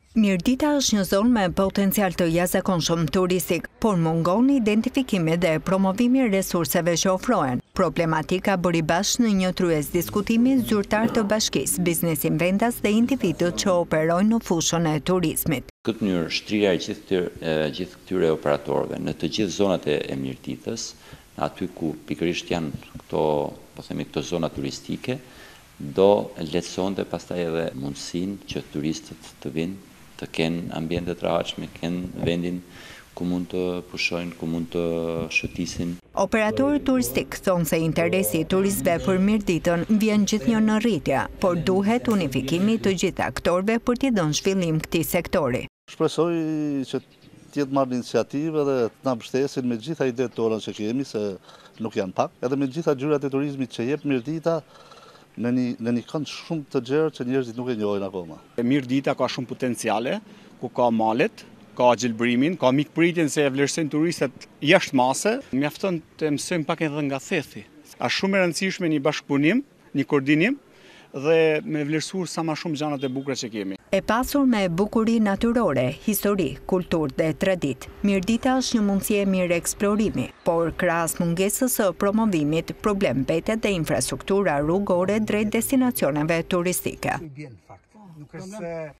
Mirdita është një zonë me potencial të jashtëzakonshëm turistik, por mungon identifikimi dhe promovimi i resurseve që ofrohen. Problematika bëri bashkë në një tryez diskutimi zyrtar të bashkisë, biznesin vendas dhe individët që operojnë në fushën e turizmit. Këtë mënyrë shtrirja e gjithë këtyre operatorëve në të gjithë zonat e Mirditës, aty ku pikërisht janë këto zona turistike, do lehtësonte pastaj edhe mundësinë që turistët të vinë, të kenë ambiente të rahatshme, kenë vendin ku mund të pushojnë, ku mund të shëtisin. Operatorët turistik thonë se interesi i turistëve për Mirditën vjen gjithnjë në rritje, por duhet unifikimi të gjithë aktorëve për t'i dhënë zhvillim këtij sektori. Shpresoj që t'jetë marrë iniciativë dhe të na mbështesin me gjitha idetë tona që kemi, se nuk janë pak, edhe me gjitha gjyrat e turizmit që jep Mirdita në një kënd shumë të gjerë që njerëzit nuk e njohin akoma. Mirdita ka shumë potenciale, ku ka malet, ka gjelbrimin, ka mikpritjen se e vlerësojnë turistët jashtë mase. Mjafton të mësojmë pak edhe nga thethi. Është shumë e rëndësishme një bashkëpunim, një koordinim dhe me vlerësuar sa më shumë gjanat e bukura që kemi. E pasur me bukuri natyrore, histori, kulturë dhe traditë, Mirdita është një mundësi e mirë eksplorimi, por krahas mungesës së promovimit, problem mbetet dhe infrastruktura rrugore drejt destinacioneve turistike.